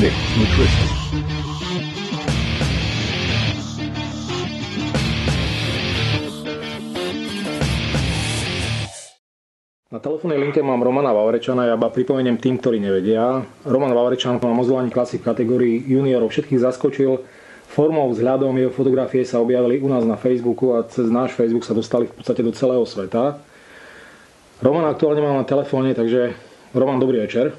Mix Nutrition. Na telefónnej linke mám Romana Vavrečana, ja iba pripomeniem tým, ktorí nevedia. Roman Vavrečan na Mozolani Classic v kategórii juniorov všetkých zaskočil. Formou, vzhľadom, jeho fotografie sa objavili u nás na Facebooku a cez náš Facebook sa dostali v podstate do celého sveta. Roman aktuálne mám na telefóne, takže Roman, dobrý večer.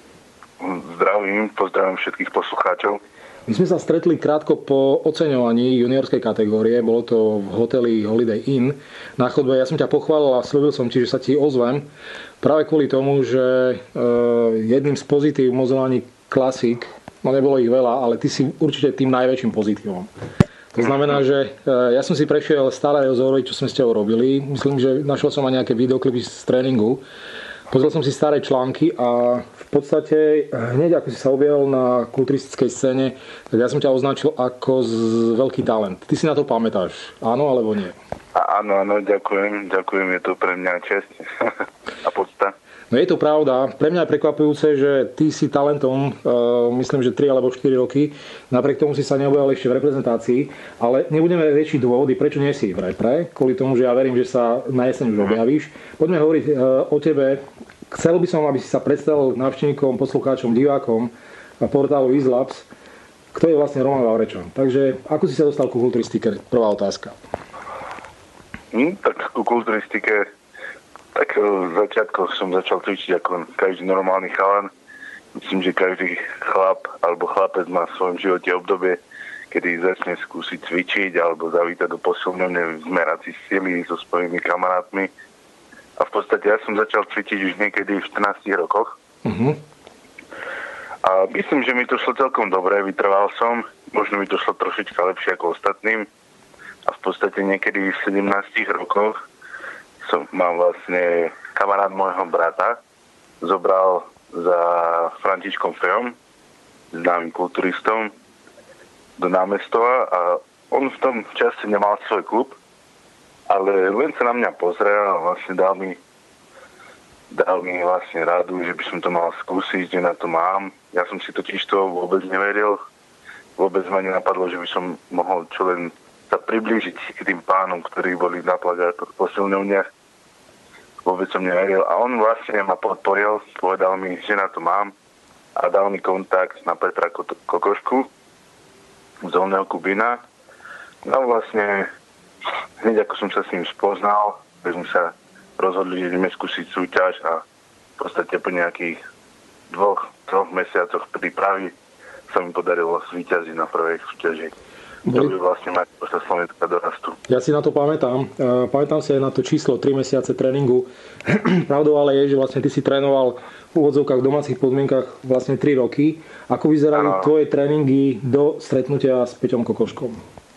Zdravím, pozdravím všetkých poslucháčov. My sme sa stretli krátko po oceňovaní juniorskej kategórie, bolo to v hoteli Holiday Inn na chodbe. Ja som ťa pochválil a slúbil som ti, že sa ti ozvem práve kvôli tomu, že jedným z pozitív Mozolani Classic, no nebolo ich veľa, ale ty si určite tým najväčším pozitívom. To znamená, že ja som si prešiel staré rozhovory, čo sme s tebou robili. Myslím, že našiel som aj nejaké videoklipy z tréningu. Pozrel som si staré články a v podstate hneď ako si sa objavil na kulturistickej scéne, tak ja som ťa označil ako veľký talent. Ty si na to pamätáš? Áno alebo nie? Áno, ďakujem, je to pre mňa česť a podsta. No je to pravda. Pre mňa je prekvapujúce, že ty si talentom, myslím, že 3 alebo 4 roky, napriek tomu si sa neobjavil ešte v reprezentácii, ale nebudeme riešiť dôvody, prečo nie si v repre, kvôli tomu, že ja verím, že sa na jeseň už objavíš. Poďme hovoriť o tebe. Chcel by som, aby si sa predstavil návštevníkom, poslucháčom, divákom portálu EasyLabs, kto je vlastne Roman Vavrečan. Takže ako si sa dostal ku kulturistike? Prvá otázka. Tak ku kulturistike tak v začiatkoch som začal cvičiť ako každý normálny chalan. Myslím, že každý chlap alebo chlapec má v svojom živote obdobie, kedy začne skúsiť cvičiť alebo zavítať do posilňovne, zmerať si sily so svojimi kamarátmi. A v podstate ja som začal cvičiť už niekedy v 14 rokoch. Uh-huh. A myslím, že mi to šlo celkom dobre, vytrval som. Možno mi to šlo trošička lepšie ako ostatným. A v podstate niekedy v 17 rokoch mám vlastne kamarát môjho brata, zobral za Františkom Fejom, známym kulturistom, do námestova a on v tom čase nemal svoj klub, ale len sa na mňa pozrel a vlastne dal mi vlastne radu, že by som to mal skúsiť, že na to mám. Ja som si totiž to vôbec neveril, vôbec ma nenapadlo, že by som mohol čo len sa priblížiť k tým pánom, ktorí boli na plagátoch posilňovniach. Vôbec som neveril. A on vlastne ma podporil, povedal mi, že na to mám a dal mi kontakt na Petra Kokošku z Dolného Kubína. No vlastne hneď ako som sa s ním spoznal, tak sme sa rozhodli, že ideme skúsiť súťaž a v podstate po nejakých 2-3 mesiacoch prípravy sa mi podarilo zvíťaziť na prvej súťaži. To by vlastne mať počas Slovenska dorastu. Ja si na to pamätám. Pamätám si aj na to číslo 3 mesiace tréningu. Pravdou ale je, že vlastne ty si trénoval v úvodzovkách v domácich podmienkach vlastne 3 roky. Ako vyzerali tvoje tréningy do stretnutia s Peťom Kokoškom?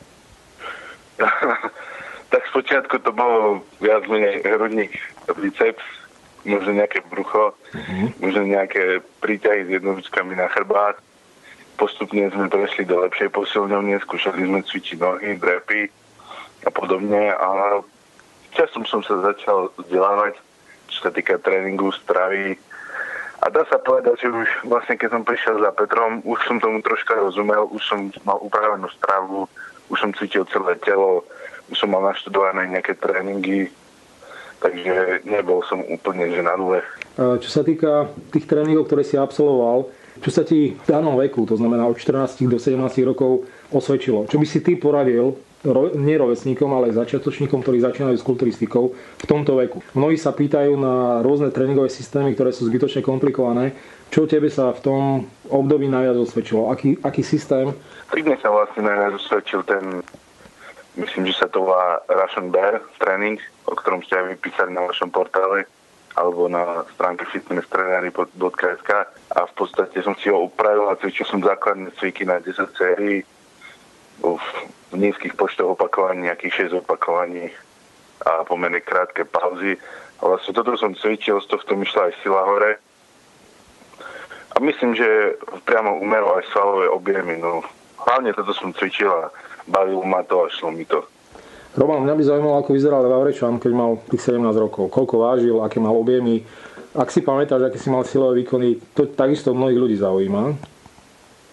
Tak spočiatku to bolo viac menej hrudník, biceps, možno nejaké brucho, možno nejaké príťahy s jednoručkami na chrbát. Postupne sme prešli do lepšej posilňovne, skúšali sme cvičiť nohy, drepy a podobne, ale časom som sa začal vzdelávať, čo sa týka tréningu, stravy. A dá sa povedať, že už vlastne keď som prišiel za Petrom, už som tomu troška rozumel, už som mal upravenú stravu, už som cvičil celé telo, už som mal naštudované nejaké tréningy, takže nebol som úplne že na nule. Čo sa týka tých tréningov, ktoré si absolvoval, čo sa ti v danom veku, to znamená od 14 do 17 rokov osvedčilo? Čo by si ty poradil nie rovesníkom, ale začiatočníkom, ktorí začínajú s kulturistikou v tomto veku? Mnohí sa pýtajú na rôzne tréningové systémy, ktoré sú zbytočne komplikované. Čo tebe sa v tom období najviac osvedčilo? Aký systém? Mne sa vlastne najviac osvedčil ten, myslím, že sa to volá Russian Bear tréning, o ktorom ste aj vypísali na vašom portále alebo na stránke fitnesstrenery.sk a v podstate som si ho upravil a cvičil som základné cviky na 10 sérií v nízkych počtoch opakovaní, nejakých 6 opakovaní a pomerne krátke pauzy. A vlastne toto som cvičil, z tohto mi šla aj sila hore. A myslím, že priamo umeral aj svalové objemy. No, hlavne toto som cvičil a bavilo ma to a šlo mi to. Roman, mňa by zaujímalo, ako vyzeral Vavrečan, keď mal tých 17 rokov. Koľko vážil, aké mal objemy. Ak si pamätáš, aké si mal silové výkony, to takisto mnohých ľudí zaujíma.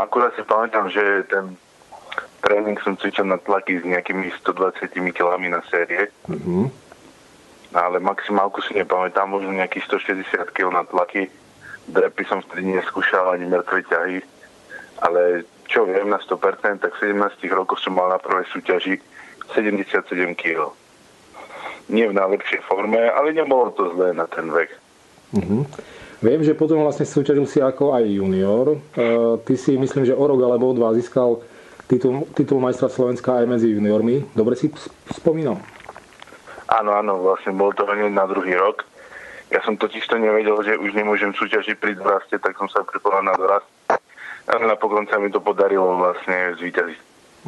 akurát si pamätám, že ten tréning som cvičil na tlaky s nejakými 120 kilami na série. Ale maximálku si nepamätám, možno nejakých 160 kg na tlaky. Drepy som vtedy neskúšal ani mŕtve ťahy. Ale čo viem na 100%, tak 17 rokov som mal na prvej súťaži 77 kg. Nie v najlepšej forme, ale nebolo to zlé na ten vek. Viem, že potom vlastne súťažil si ako aj junior. Ty si, myslím, že o rok alebo o 2 získal titul majstra Slovenska aj medzi juniormi. Dobre si spomínam? Áno, vlastne bol to hneď na druhý rok. Ja som totiž to nevedel, že už nemôžem súťažiť pri doraste, tak som sa pripravil na dorast. A napokon sa mi to podarilo vlastne zvíťaziť.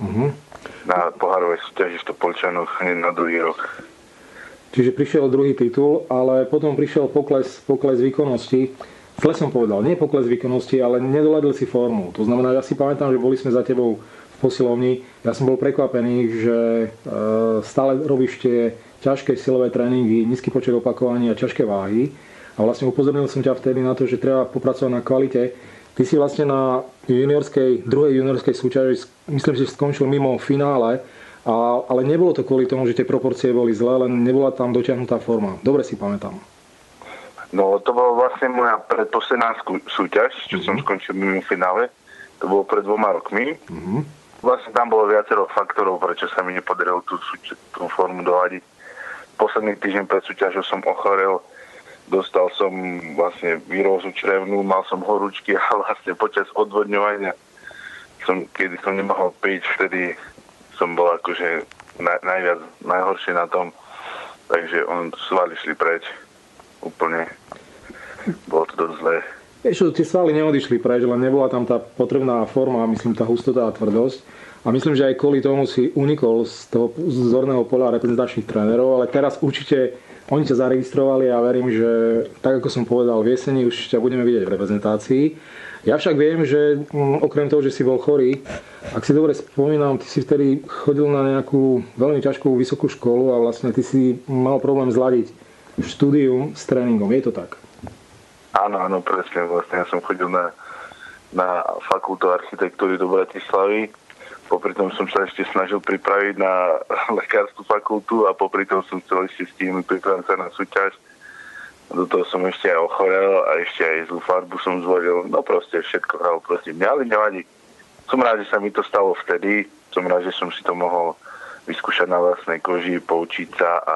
Na pohárovej súťaži v Topolčanoch hneď na druhý rok. Čiže prišiel druhý titul, ale potom prišiel pokles výkonnosti. Zle som povedal, nie pokles výkonnosti, ale nedoladil si formu. To znamená, ja si pamätám, že boli sme za tebou v posilovni. Ja som bol prekvapený, že stále robíš tie ťažké silové tréningy, nízky počet opakovaní a ťažké váhy. A vlastne upozornil som ťa vtedy na to, že treba popracovať na kvalite. Ty si vlastne na druhej juniorskej súťaži, myslím, že skončil mimo finále, ale nebolo to kvôli tomu, že tie proporcie boli zlé, len nebola tam dotiahnutá forma. Dobre si pamätám. No, to bola vlastne moja predposledná súťaž, čo som skončil mimo finále. To bolo pred 2 rokmi. Vlastne tam bolo viacero faktorov, prečo sa mi nepodarilo tú formu dohadiť. Posledný týždeň pred súťažou som ochorel, dostal som vlastne výrozu črevnú, mal som horúčky a vlastne počas odvodňovania, kedy som nemohol piť, vtedy som bol akože najhoršie na tom, takže svaly šli preč úplne. Bolo to dosť zlé. Tie svaly neodišli preč, len nebola tam tá potrebná forma, myslím, tá hustota a tvrdosť. A myslím, že aj kvôli tomu si unikol z toho zorného poľa reprezentačných trénerov, ale teraz určite oni ťa zaregistrovali a verím, že tak ako som povedal, v jeseni už ťa budeme vidieť v reprezentácii. Ja však viem, že okrem toho, že si bol chorý, ak si dobre spomínam, ty si vtedy chodil na nejakú veľmi ťažkú vysokú školu a vlastne ty si mal problém zladiť štúdium s tréningom. Je to tak? Áno, presne. Vlastne ja som chodil na fakultu architektúry do Bratislavy. Popri tom som sa ešte snažil pripraviť na lekárskú fakultu a popri tom som chcel ešte stihnúť pripraviť sa na súťaž. Do toho som ešte aj ochorel a ešte aj zlú farbu som zvolil. No proste všetko hralo proti mňa, ale nevadí. Som rád, že sa mi to stalo vtedy. Som rád, že som si to mohol vyskúšať na vlastnej koži, poučiť sa a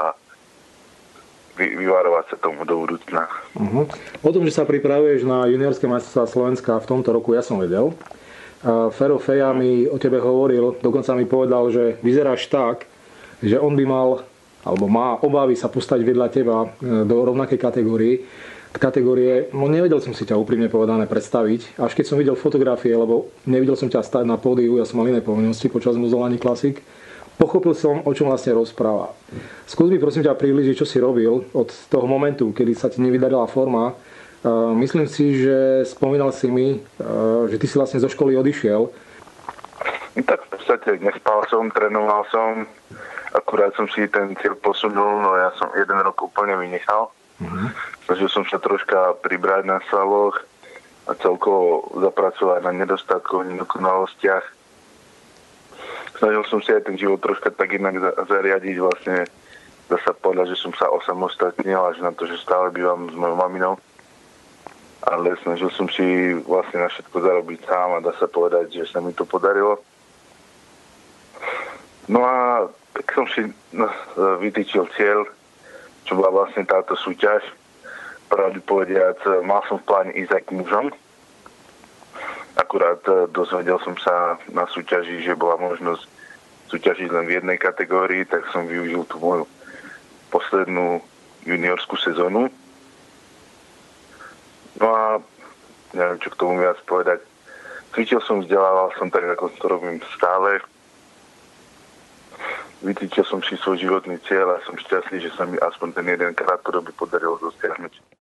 vyvarovať sa tomu do budúcna. O tom, že sa pripravuješ na juniorské majstrovstvá Slovenska v tomto roku, ja som vedel. Fero Feja mi o tebe hovoril, dokonca mi povedal, že vyzeráš tak, že on by mal, alebo má obavy sa postaviť vedľa teba do rovnakej kategórie. No nevedel som si ťa úprimne povedané predstaviť, až keď som videl fotografie, lebo nevidel som ťa stať na pódiu, ja som mal iné povinnosti počas Muzolani Classic. Pochopil som, o čom vlastne rozpráva. Skús mi prosím ťa priblížiť, čo si robil od toho momentu, kedy sa ti nevydarila forma. Myslím si, že spomínal si mi, že ty si vlastne zo školy odišiel. Tak v podstate nespal som, trénoval som, akurát som si ten cieľ posunul, no ja som 1 rok úplne vynechal. Snažil som sa troška pribrať na svaloch a celkovo zapracovať na nedostatkoch, nedokonalostiach. Snažil som si aj ten život troška tak inak zariadiť, vlastne dá sa povedať, že som sa osamostatnil až na to, že stále bývam s mojou maminou. Ale snažil som si vlastne na všetko zarobiť sám a dá sa povedať, že sa mi to podarilo. No a tak som si vytýčil cieľ, čo bola vlastne táto súťaž. Pravdu povediac, mal som v pláne ísť aj k mužom. Akurát dozvedel som sa na súťaži, že bola možnosť súťažiť len v jednej kategórii, tak som využil tú moju poslednú juniorskú sezónu. No a neviem, čo k tomu viac povedať. Cvičil som, vzdelával som tak, ako to robím stále. Vytýčil som si svoj životný cieľ a som šťastný, že sa mi aspoň ten jeden krát to podarilo dosiahnuť.